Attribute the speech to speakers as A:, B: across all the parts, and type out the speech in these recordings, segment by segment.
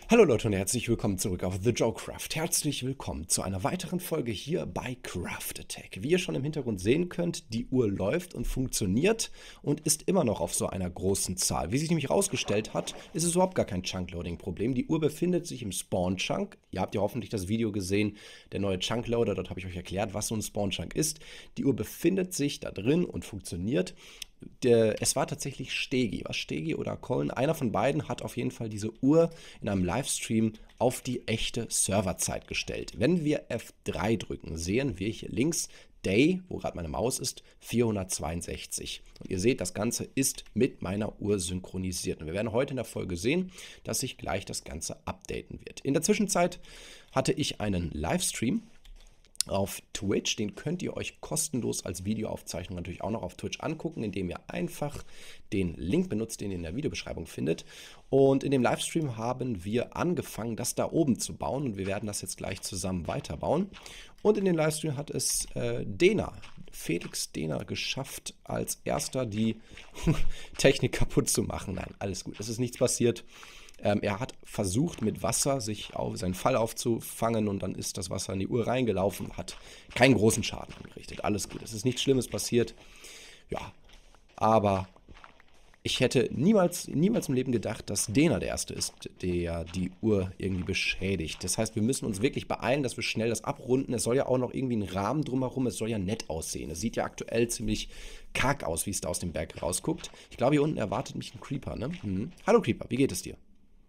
A: Hallo Leute und herzlich willkommen zurück auf The JoeCraft. Herzlich willkommen zu einer weiteren Folge hier bei Craft Attack. Wie ihr schon im Hintergrund sehen könnt, die Uhr läuft und funktioniert und ist immer noch auf so einer großen Zahl. Wie sich nämlich herausgestellt hat, ist es überhaupt gar kein Chunkloading-Problem. Die Uhr befindet sich im Spawn-Chunk. Ihr habt ja hoffentlich das Video gesehen, der neue Chunkloader. Dort habe ich euch erklärt, was so ein Spawn-Chunk ist. Die Uhr befindet sich da drin und funktioniert. Es war tatsächlich Stegi. Was Stegi oder Colin? Einer von beiden hat auf jeden Fall diese Uhr in einem Livestream auf die echte Serverzeit gestellt. Wenn wir F3 drücken, sehen wir hier links Day, wo gerade meine Maus ist, 462. Und ihr seht, das Ganze ist mit meiner Uhr synchronisiert. Und wir werden heute in der Folge sehen, dass sich gleich das Ganze updaten wird. In der Zwischenzeit hatte ich einen Livestream auf Twitch, den könnt ihr euch kostenlos als Videoaufzeichnung natürlich auch noch auf Twitch angucken, indem ihr einfach den Link benutzt, den ihr in der Videobeschreibung findet. Und in dem Livestream haben wir angefangen, das da oben zu bauen und wir werden das jetzt gleich zusammen weiterbauen. Und in dem Livestream hat es Felix Dehner geschafft, als erster die Technik kaputt zu machen. Nein, alles gut, es ist nichts passiert. Er hat versucht, mit Wasser sich auf seinen Fall aufzufangen und dann ist das Wasser in die Uhr reingelaufen, hat keinen großen Schaden angerichtet. Alles gut, es ist nichts Schlimmes passiert. Ja, aber ich hätte niemals im Leben gedacht, dass Dehner der Erste ist, der die Uhr irgendwie beschädigt. Das heißt, wir müssen uns wirklich beeilen, dass wir schnell das abrunden. Es soll ja auch noch irgendwie ein Rahmen drumherum, es soll ja nett aussehen. Es sieht ja aktuell ziemlich karg aus, wie es da aus dem Berg rausguckt. Ich glaube, hier unten erwartet mich ein Creeper, ne? Hallo Creeper, wie geht es dir?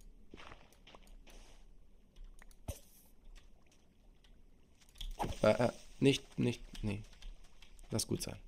A: Nee. Lass gut sein.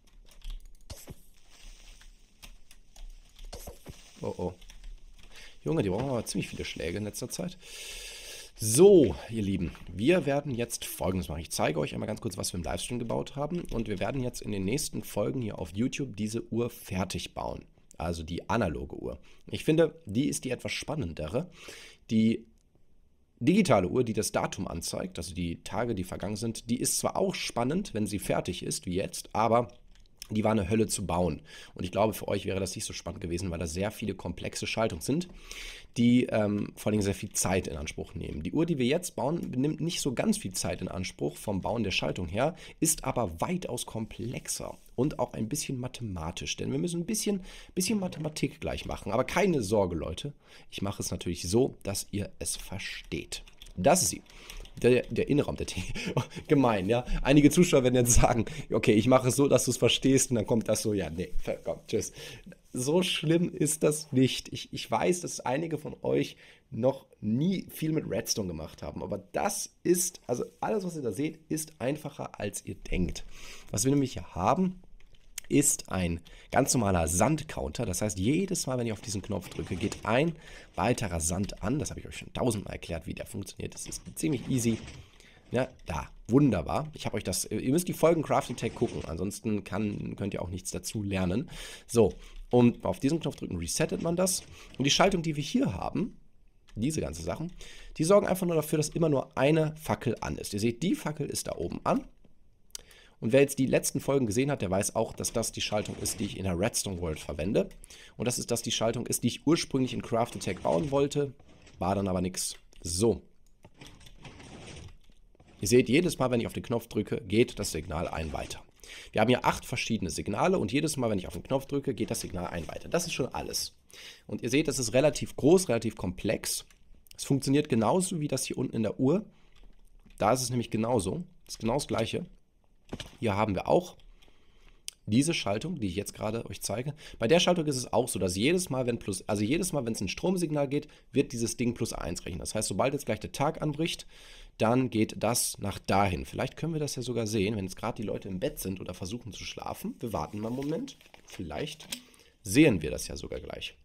A: Oh, oh. Junge, die brauchen aber ziemlich viele Schläge in letzter Zeit. So, ihr Lieben, wir werden jetzt Folgendes machen. Ich zeige euch einmal ganz kurz, was wir im Livestream gebaut haben. Und wir werden jetzt in den nächsten Folgen hier auf YouTube diese Uhr fertig bauen. Also die analoge Uhr. Ich finde, die ist die etwas spannendere. Die digitale Uhr, die das Datum anzeigt, also die Tage, die vergangen sind, die ist zwar auch spannend, wenn sie fertig ist, wie jetzt, aber die war eine Hölle zu bauen. Und ich glaube, für euch wäre das nicht so spannend gewesen, weil da sehr viele komplexe Schaltungen sind, die vor allem sehr viel Zeit in Anspruch nehmen. Die Uhr, die wir jetzt bauen, nimmt nicht so ganz viel Zeit in Anspruch vom Bauen der Schaltung her, ist aber weitaus komplexer und auch ein bisschen mathematisch. Denn wir müssen ein bisschen Mathematik gleich machen. Aber keine Sorge, Leute. Ich mache es natürlich so, dass ihr es versteht. Das ist sie. Der Innenraum der Tee. Gemein, ja. Einige Zuschauer werden jetzt sagen, okay, ich mache es so, dass du es verstehst und dann kommt das so, ja, nee, komm, tschüss. So schlimm ist das nicht. Ich weiß, dass einige von euch noch nie viel mit Redstone gemacht haben, aber das ist, also alles, was ihr da seht, ist einfacher, als ihr denkt. Was wir nämlich hier haben, ist ein ganz normaler Sandcounter. Das heißt, jedes Mal, wenn ich auf diesen Knopf drücke, geht ein weiterer Sand an. Das habe ich euch schon tausendmal erklärt, wie der funktioniert. Das ist ziemlich easy. Ja, da, wunderbar. Ich habe euch das, ihr müsst die Folgen Craft Attack gucken, ansonsten könnt ihr auch nichts dazu lernen. So, und auf diesen Knopf drücken, resettet man das. Und die Schaltung, die wir hier haben, diese ganzen Sachen, die sorgen einfach nur dafür, dass immer nur eine Fackel an ist. Ihr seht, die Fackel ist da oben an. Und wer jetzt die letzten Folgen gesehen hat, der weiß auch, dass das die Schaltung ist, die ich in der Redstone World verwende. Und dass das die Schaltung ist, die ich ursprünglich in Craft Attack bauen wollte. War dann aber nichts. So. Ihr seht, jedes Mal, wenn ich auf den Knopf drücke, geht das Signal ein weiter. Wir haben hier 8 verschiedene Signale und jedes Mal, wenn ich auf den Knopf drücke, geht das Signal ein weiter. Das ist schon alles. Und ihr seht, das ist relativ groß, relativ komplex. Es funktioniert genauso wie das hier unten in der Uhr. Da ist es nämlich genauso. Das ist genau das Gleiche. Hier haben wir auch diese Schaltung, die ich jetzt gerade euch zeige. Bei der Schaltung ist es auch so, dass jedes Mal, wenn es ein Stromsignal geht, wird dieses Ding +1 rechnen. Das heißt, sobald jetzt gleich der Tag anbricht, dann geht das nach dahin. Vielleicht können wir das ja sogar sehen, wenn jetzt gerade die Leute im Bett sind oder versuchen zu schlafen. Wir warten mal einen Moment. Vielleicht sehen wir das ja sogar gleich.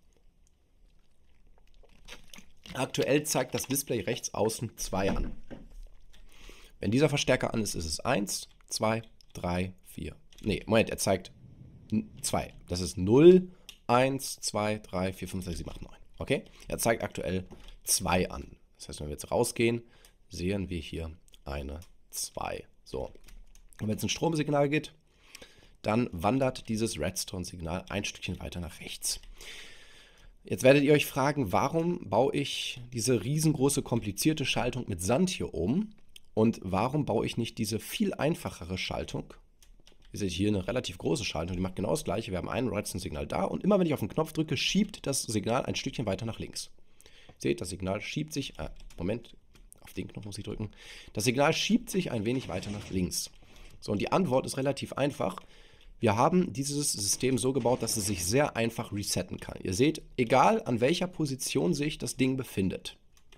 A: Aktuell zeigt das Display rechts außen 2 an. Wenn dieser Verstärker an ist, ist es 1, 2, 3, 4. Nee, Moment, er zeigt 2. Das ist 0, 1, 2, 3, 4, 5, 6, 7, 8, 9. Okay? Er zeigt aktuell 2 an. Das heißt, wenn wir jetzt rausgehen, sehen wir hier eine 2. So. Und wenn es ein Stromsignal geht, dann wandert dieses Redstone-Signal ein Stückchen weiter nach rechts. Jetzt werdet ihr euch fragen, warum baue ich diese riesengroße, komplizierte Schaltung mit Sand hier oben und warum baue ich nicht diese viel einfachere Schaltung? Ihr seht hier eine relativ große Schaltung, die macht genau das gleiche. Wir haben ein Redstone-Signal da und immer wenn ich auf den Knopf drücke, schiebt das Signal ein Stückchen weiter nach links. Seht, das Signal schiebt sich, Moment, auf den Knopf muss ich drücken. Das Signal schiebt sich ein wenig weiter nach links. So, und die Antwort ist relativ einfach. Wir haben dieses System so gebaut, dass es sich sehr einfach resetten kann. Ihr seht, egal an welcher Position sich das Ding befindet.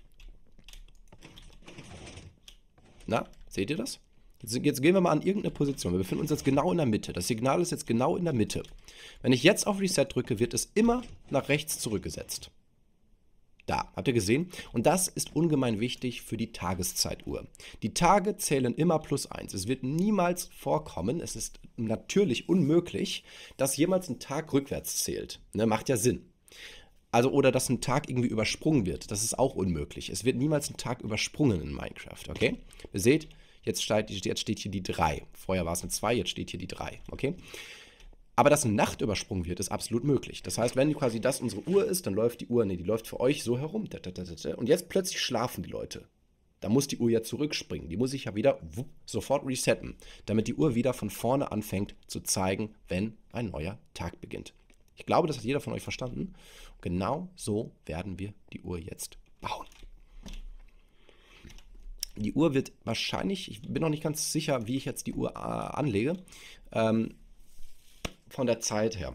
A: Na, seht ihr das? Jetzt gehen wir mal an irgendeine Position. Wir befinden uns jetzt genau in der Mitte. Das Signal ist jetzt genau in der Mitte. Wenn ich jetzt auf Reset drücke, wird es immer nach rechts zurückgesetzt. Da, habt ihr gesehen? Und das ist ungemein wichtig für die Tageszeituhr. Die Tage zählen immer +1. Es wird niemals vorkommen, es ist natürlich unmöglich, dass jemals ein Tag rückwärts zählt. Ne, macht ja Sinn. Also, oder dass ein Tag irgendwie übersprungen wird. Das ist auch unmöglich. Es wird niemals ein Tag übersprungen in Minecraft, okay? Ihr seht, jetzt steht hier die 3. Vorher war es eine 2, jetzt steht hier die 3, okay? Aber dass eine Nacht übersprungen wird, ist absolut möglich. Das heißt, wenn quasi das unsere Uhr ist, dann läuft die Uhr, die läuft für euch so herum. Und jetzt plötzlich schlafen die Leute. Da muss die Uhr ja zurückspringen. Die muss ich ja wieder sofort resetten, damit die Uhr wieder von vorne anfängt zu zeigen, wenn ein neuer Tag beginnt. Ich glaube, das hat jeder von euch verstanden. Und genau so werden wir die Uhr jetzt bauen. Die Uhr wird wahrscheinlich, ich bin noch nicht ganz sicher, wie ich jetzt die Uhr anlege, von der Zeit her.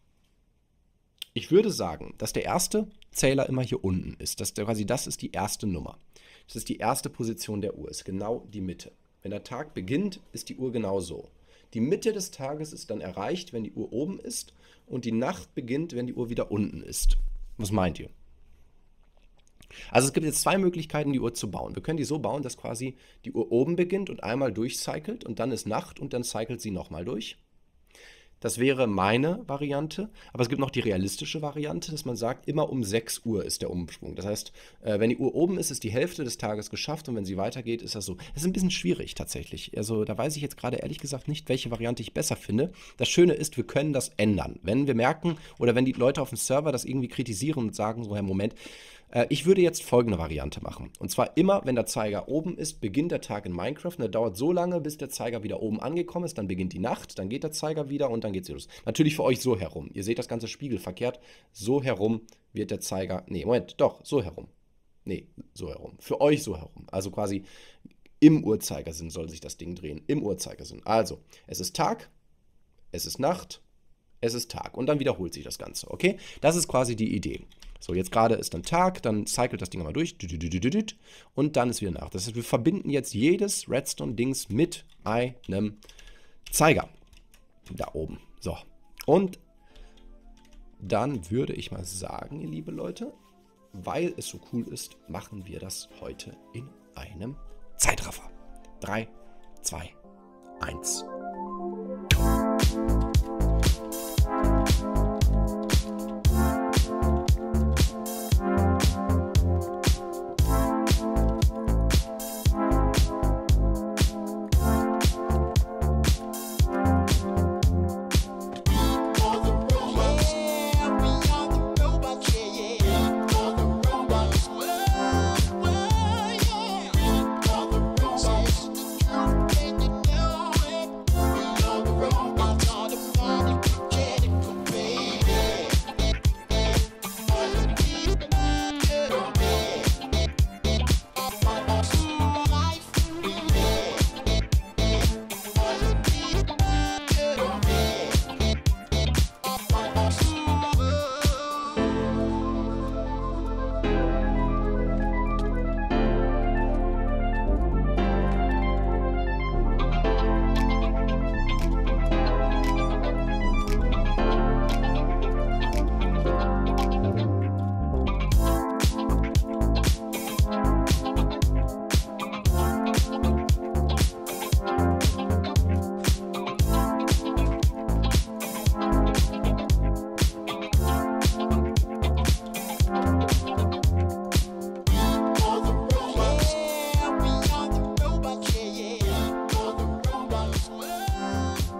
A: Ich würde sagen, dass der erste Zähler immer hier unten ist. Das ist die erste Nummer. Das ist die erste Position der Uhr, ist genau die Mitte. Wenn der Tag beginnt, ist die Uhr genau so. Die Mitte des Tages ist dann erreicht, wenn die Uhr oben ist und die Nacht beginnt, wenn die Uhr wieder unten ist. Was meint ihr? Also es gibt jetzt zwei Möglichkeiten, die Uhr zu bauen. Wir können die so bauen, dass quasi die Uhr oben beginnt und einmal durchcycelt und dann ist Nacht und dann cycelt sie nochmal durch. Das wäre meine Variante, aber es gibt noch die realistische Variante, dass man sagt, immer um 6 Uhr ist der Umsprung. Das heißt, wenn die Uhr oben ist, ist die Hälfte des Tages geschafft und wenn sie weitergeht, ist das so. Das ist ein bisschen schwierig tatsächlich. Also da weiß ich jetzt gerade ehrlich gesagt nicht, welche Variante ich besser finde. Das Schöne ist, wir können das ändern. Wenn wir merken oder wenn die Leute auf dem Server das irgendwie kritisieren und sagen, so, Herr, Moment, ich würde jetzt folgende Variante machen. Und zwar immer, wenn der Zeiger oben ist, beginnt der Tag in Minecraft und der dauert so lange, bis der Zeiger wieder oben angekommen ist. Dann beginnt die Nacht, dann geht der Zeiger wieder und dann geht es los. Natürlich für euch so herum. Ihr seht das ganze spiegelverkehrt. So herum wird der Zeiger, nee, Moment, doch, so herum. Nee, so herum. Für euch so herum. Also quasi im Uhrzeigersinn soll sich das Ding drehen. Im Uhrzeigersinn. Also, es ist Tag, es ist Nacht, es ist Tag. Und dann wiederholt sich das Ganze, okay? Das ist quasi die Idee. So, jetzt gerade ist dann Tag, dann cycelt das Ding mal durch und dann ist wieder Nacht. Das heißt, wir verbinden jetzt jedes Redstone-Dings mit einem Zeiger. Da oben. So, und dann würde ich mal sagen, ihr liebe Leute, weil es so cool ist, machen wir das heute in einem Zeitraffer. 3, 2, 1.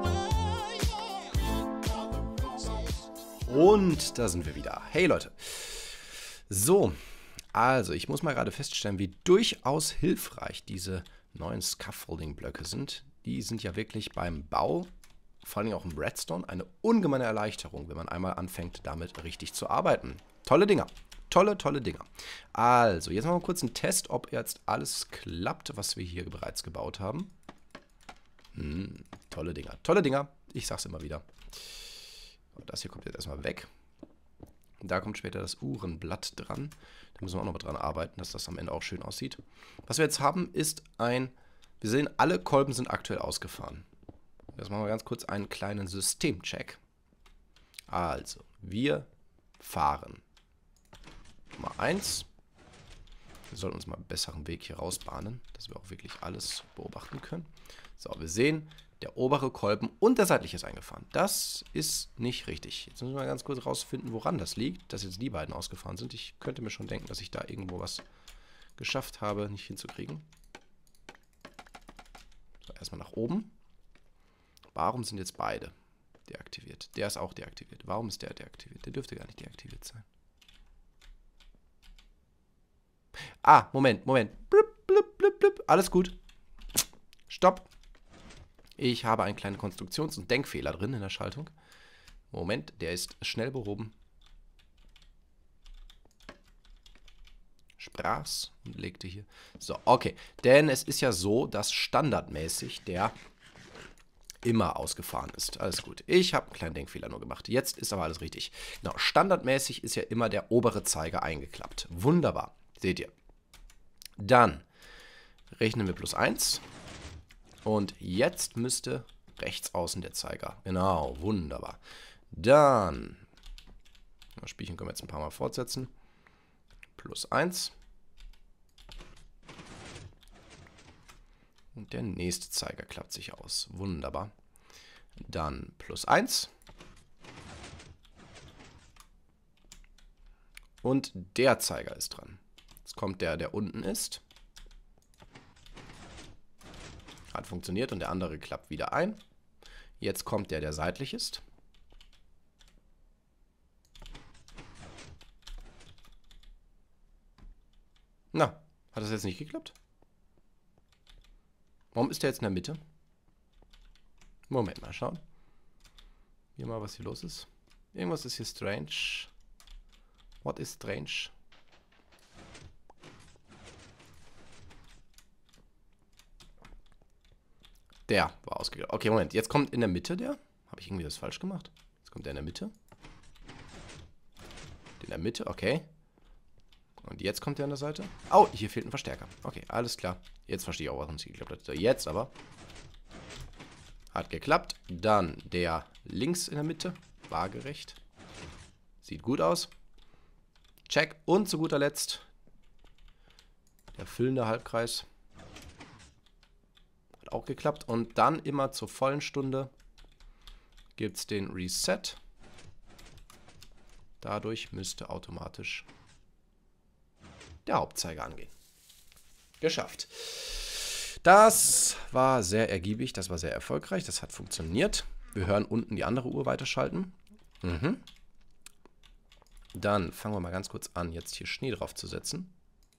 A: Und da sind wir wieder. Hey Leute, So, also ich muss mal gerade feststellen, wie durchaus hilfreich diese neuen Scaffolding-Blöcke sind. Die sind ja wirklich beim Bau, vor allem auch im Redstone, eine ungemeine Erleichterung, wenn man einmal anfängt, damit richtig zu arbeiten. Tolle Dinger. Tolle, tolle Dinger. Also, jetzt machen wir kurz einen Test, ob jetzt alles klappt, was wir hier bereits gebaut haben. Tolle Dinger. Tolle Dinger. Ich sag's immer wieder. Das hier kommt jetzt erstmal weg. Da kommt später das Uhrenblatt dran. Da müssen wir auch noch mal dran arbeiten, dass das am Ende auch schön aussieht. Was wir jetzt haben, ist ein... Wir sehen, alle Kolben sind aktuell ausgefahren. Jetzt machen wir ganz kurz einen kleinen Systemcheck. Also, wir fahren. Nummer 1. Wir sollten uns mal einen besseren Weg hier rausbahnen, dass wir auch wirklich alles beobachten können. So, wir sehen, der obere Kolben und der seitliche ist eingefahren. Das ist nicht richtig. Jetzt müssen wir mal ganz kurz rausfinden, woran das liegt, dass jetzt die beiden ausgefahren sind. Ich könnte mir schon denken, dass ich da irgendwo was geschafft habe, nicht hinzukriegen. So, erstmal nach oben. Warum sind jetzt beide deaktiviert? Der ist auch deaktiviert. Warum ist der deaktiviert? Der dürfte gar nicht deaktiviert sein. Ah, Moment. Blub, blub, blub, blub. Alles gut. Stopp. Ich habe einen kleinen Konstruktions- und Denkfehler drin in der Schaltung. Moment, der ist schnell behoben. Sprach's und legte hier. So, okay. Denn es ist ja so, dass standardmäßig der immer ausgefahren ist. Alles gut. Ich habe einen kleinen Denkfehler nur gemacht. Jetzt ist aber alles richtig. Genau, standardmäßig ist ja immer der obere Zeiger eingeklappt. Wunderbar. Seht ihr. Dann rechnen wir +1. Und jetzt müsste rechts außen der Zeiger. Genau, wunderbar. Dann, das Spielchen können wir jetzt ein paar Mal fortsetzen. +1. Und der nächste Zeiger klappt sich aus. Wunderbar. Dann +1. Und der Zeiger ist dran. Jetzt kommt der, der unten ist. Hat funktioniert und der andere klappt wieder ein. Jetzt kommt der, der seitlich ist. Na, hat das jetzt nicht geklappt? Warum ist der jetzt in der Mitte? Moment, mal schauen. Hier mal, was hier los ist. Irgendwas ist hier strange. What is strange? Der war ausgegangen. Okay, Moment. Jetzt kommt in der Mitte der. Habe ich irgendwie das falsch gemacht? Jetzt kommt der in der Mitte. In der Mitte, okay. Und jetzt kommt der an der Seite. Oh, hier fehlt ein Verstärker. Okay, alles klar. Jetzt verstehe ich auch, warum es geklappt hat. So, jetzt aber. Hat geklappt. Dann der links in der Mitte. Waagerecht. Sieht gut aus. Check. Und zu guter Letzt der füllende Halbkreis. Hat auch geklappt. Und dann immer zur vollen Stunde gibt es den Reset. Dadurch müsste automatisch der Hauptzeiger angehen. Geschafft. Das war sehr ergiebig, das war sehr erfolgreich, das hat funktioniert. Wir hören unten die andere Uhr weiterschalten. Dann fangen wir mal ganz kurz an, jetzt hier Schnee drauf zu setzen.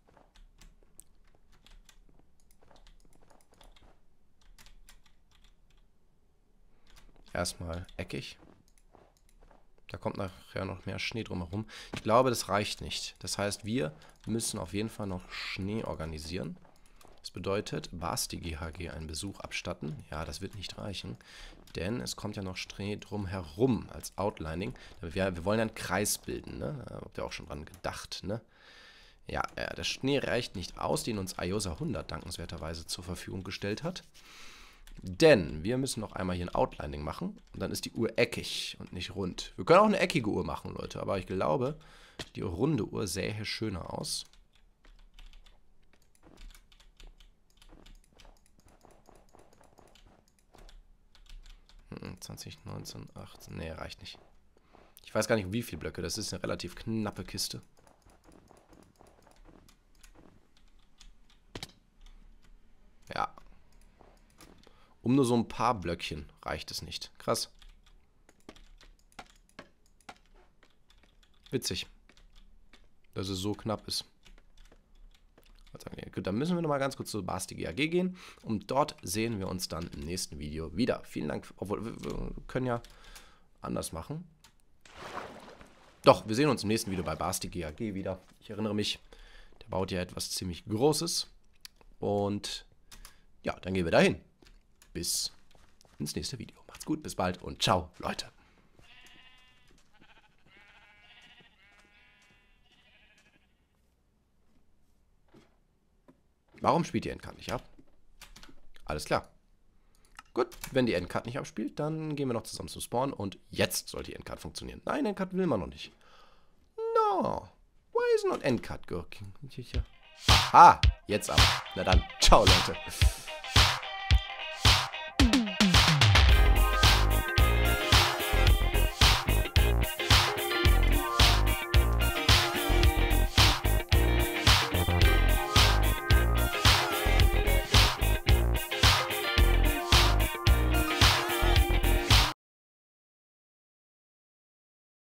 A: Erstmal eckig. Da kommt nachher noch mehr Schnee drumherum. Ich glaube, das reicht nicht. Das heißt, wir müssen auf jeden Fall noch Schnee organisieren. Das bedeutet, Basti GHG einen Besuch abstatten. Ja, das wird nicht reichen, denn es kommt ja noch Schnee drumherum als Outlining. Wir wollen ja einen Kreis bilden, ne? Da habt ihr auch schon dran gedacht, ne? Ja, der Schnee reicht nicht aus, den uns IOSA 100 dankenswerterweise zur Verfügung gestellt hat. Denn wir müssen noch einmal hier ein Outlining machen und dann ist die Uhr eckig und nicht rund. Wir können auch eine eckige Uhr machen, Leute, aber ich glaube, die runde Uhr sähe schöner aus. Hm, 20, 19, 18, nee, reicht nicht. Ich weiß gar nicht, wie viele Blöcke, das ist eine relativ knappe Kiste. Ja. Um nur so ein paar Blöckchen reicht es nicht. Krass. Witzig. dass es so knapp ist. Gut, dann müssen wir nochmal ganz kurz zu Basti GAG gehen. Und dort sehen wir uns dann im nächsten Video wieder. Vielen Dank. Obwohl, wir können ja anders machen. Doch, wir sehen uns im nächsten Video bei Basti GAG wieder. Ich erinnere mich, der baut ja etwas ziemlich Großes. Und ja, dann gehen wir dahin. Bis ins nächste Video. Macht's gut, bis bald und ciao, Leute. Warum spielt die Endcard nicht ab? Alles klar. Gut, wenn die Endcard nicht abspielt, dann gehen wir noch zusammen zum Spawn und jetzt soll die Endcard funktionieren. Nein, Endcard will man noch nicht. No. Why is not Endcard working? Ah, jetzt aber. Na dann, ciao, Leute.